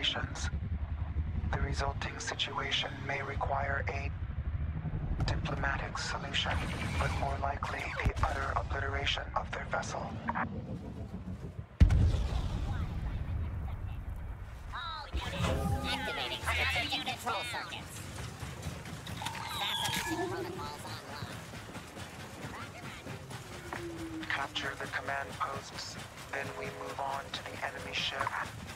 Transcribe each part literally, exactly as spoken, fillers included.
operations. The resulting situation may require a diplomatic solution, but more likely the utter obliteration of their vessel. Activating strategic control circuits. Assassination protocols online. Capture the command posts, then we move on to the enemy ship.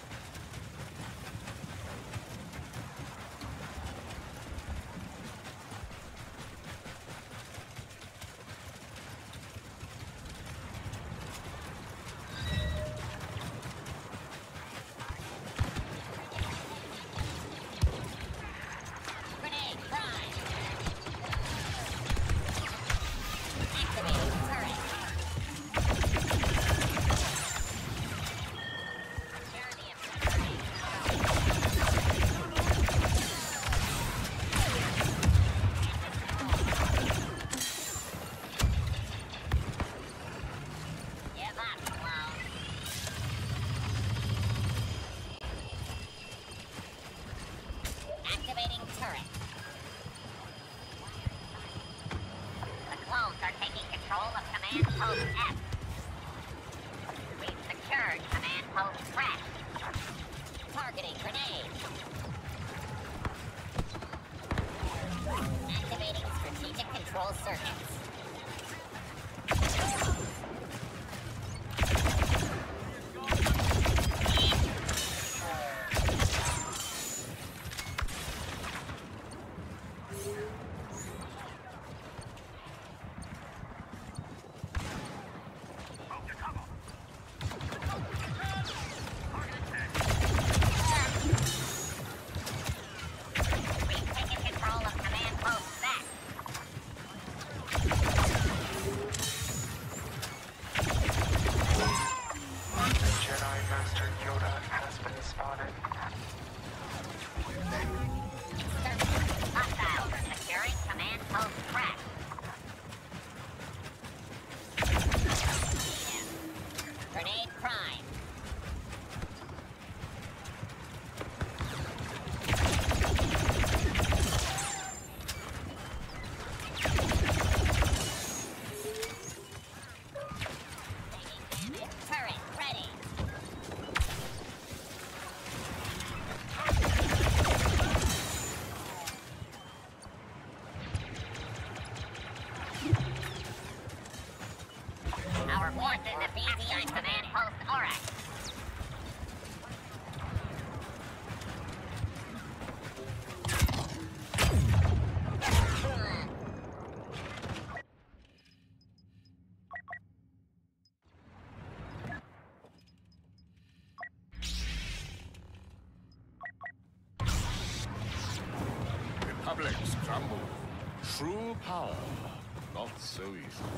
Republics crumble. True power, not so easy.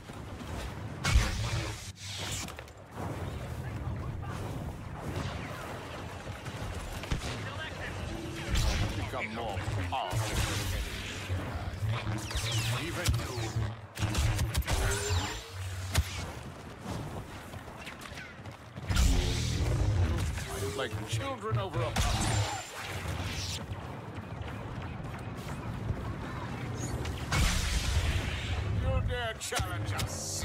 Become more powerful. Even you. Fight like children over a puzzle. You dare challenge us?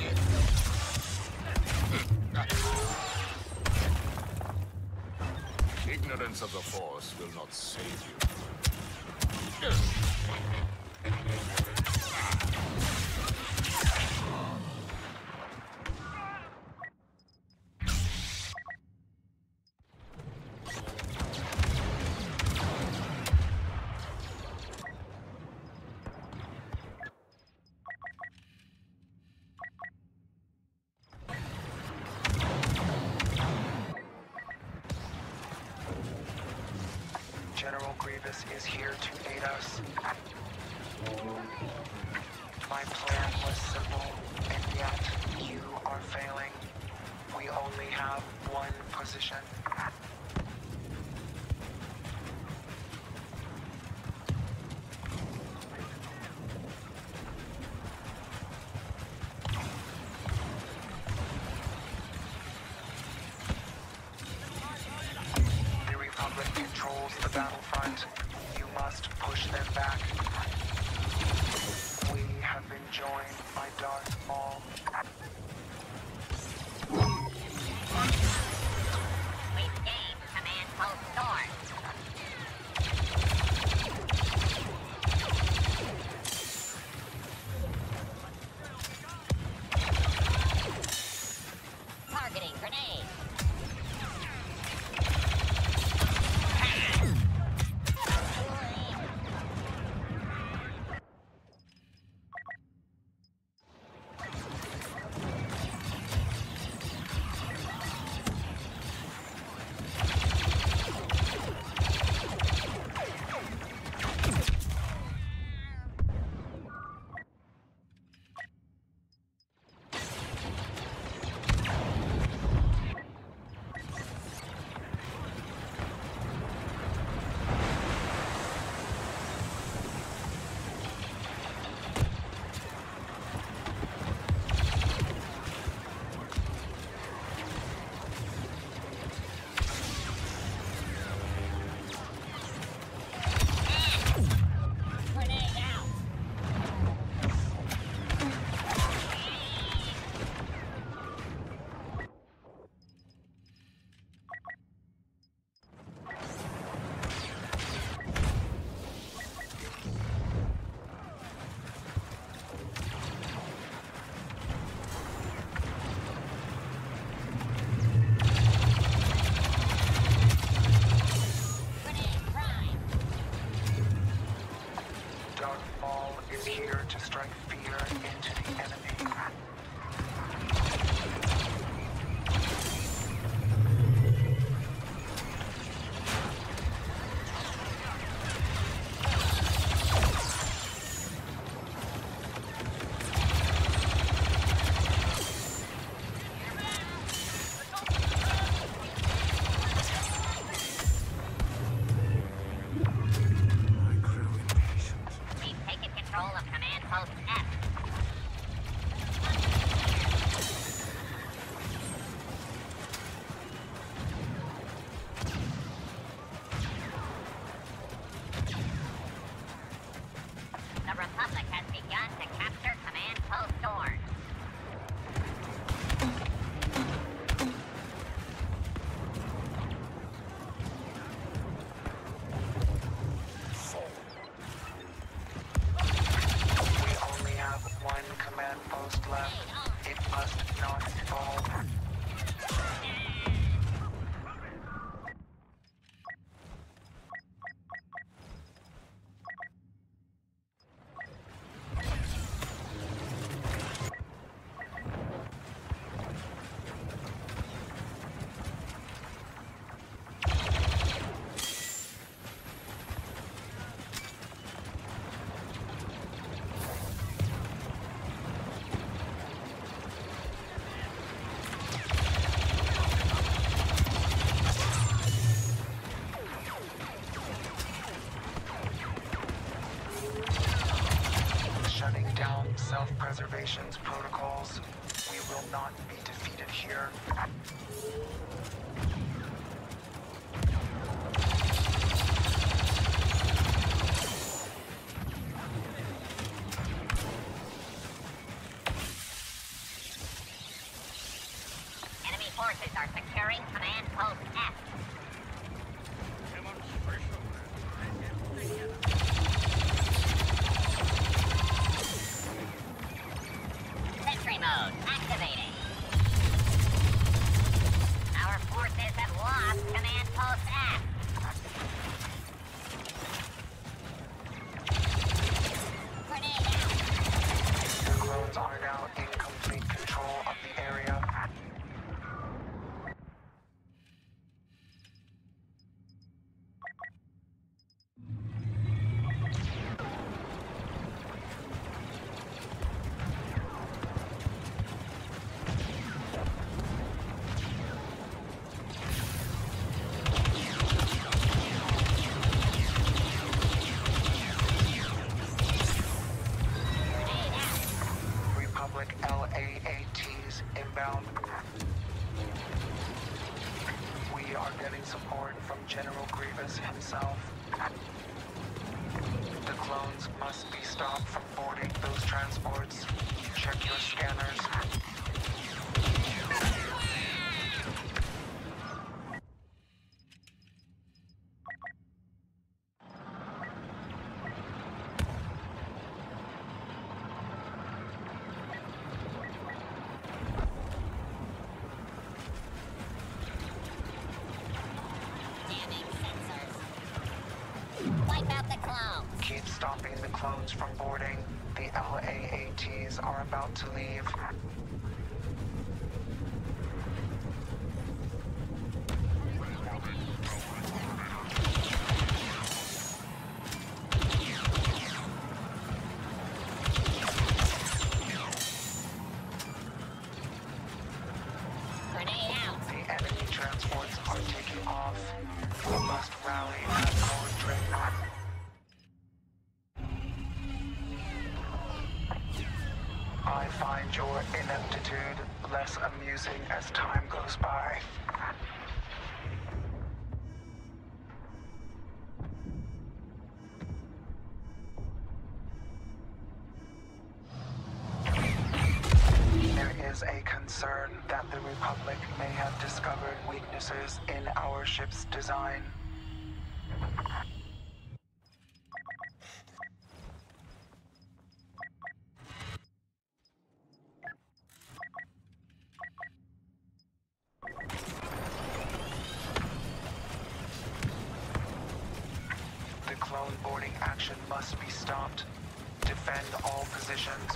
Ignorance of the Force will not save you. General Grievous is here to aid us. My plan was simple, and yet you are failing. We only have one position. The Republic controls the battlefront. You must push them back. We have been joined by Darth Maul. We've gained command post Dorn. Targeting grenade. Here to strike fear into the enemy. Self-preservation's protocols. We will not be defeated here. Enemy forces are securing command post F. Sentry mode activating. Our forces have lost command post F. Grenade out. The clones are now in complete control of the area. getting support from General Grievous himself. The clones must be stopped from boarding those transports. Check your scanners. Keep stopping the clones from boarding. The L A A Ts are about to leave. Grenade out. The enemy transports are taking off. We must rally at our dreadnought. I find your ineptitude less amusing as time goes by. There is a concern that the Republic may have discovered weaknesses in our ship's design. The clone boarding action must be stopped. Defend all positions.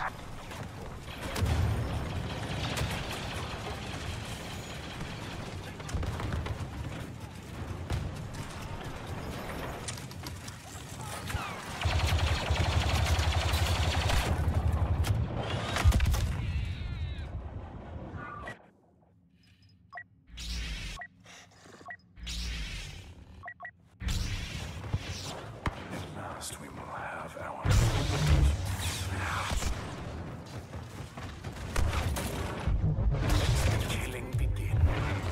We will have our killing begin.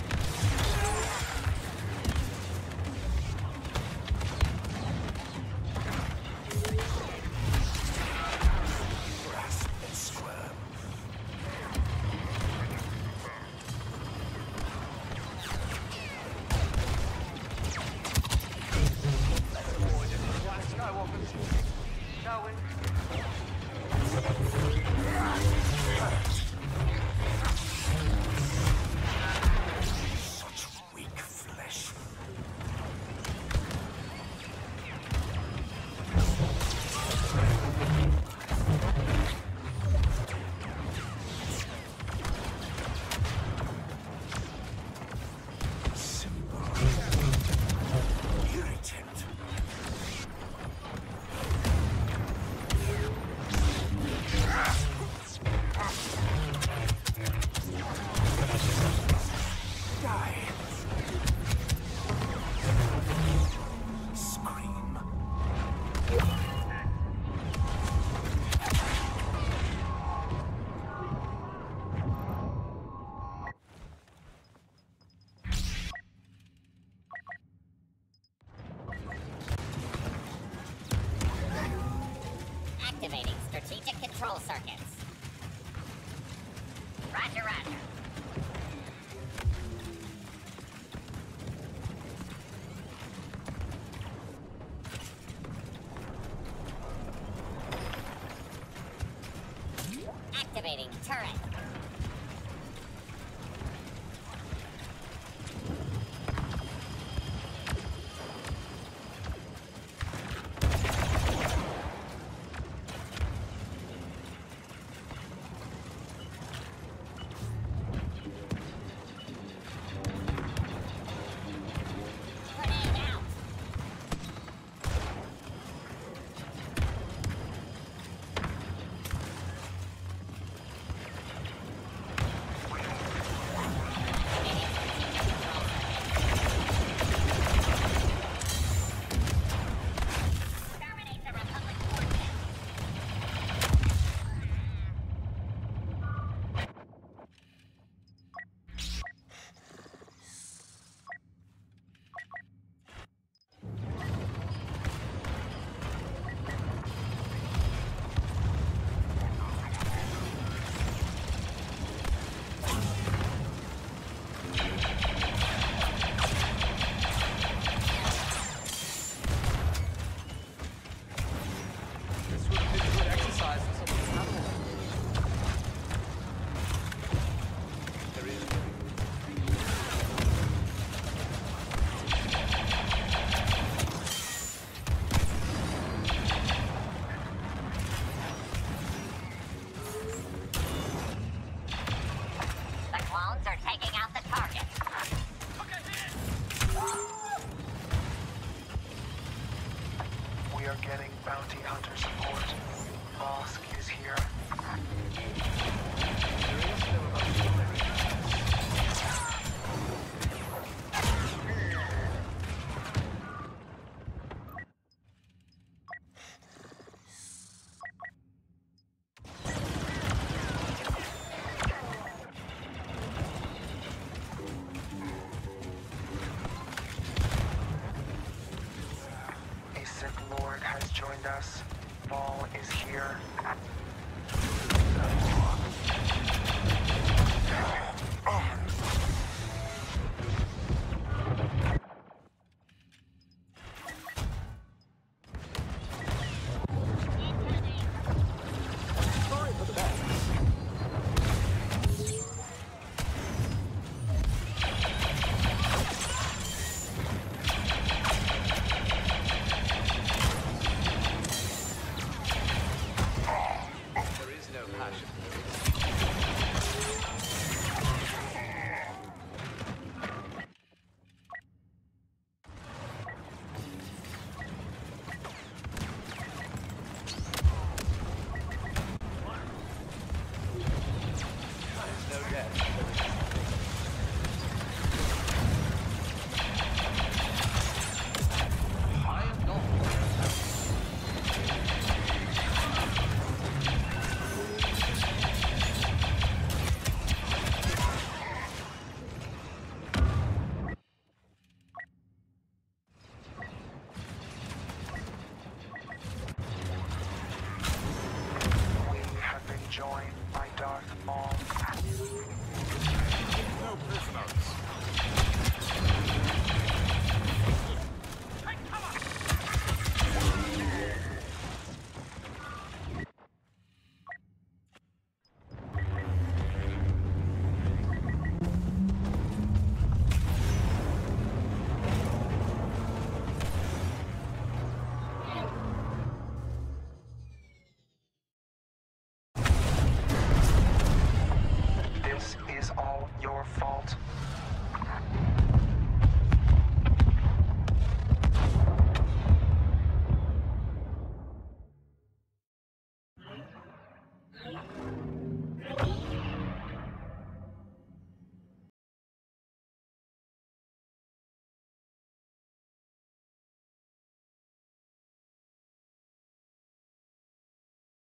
Grasp and squirm. Shall we? Such weak flesh. Simple. Irritant. Die. Scream. Activating strategic control circuits. Roger, roger. Activating turret. Grenade out. us. Fall is here.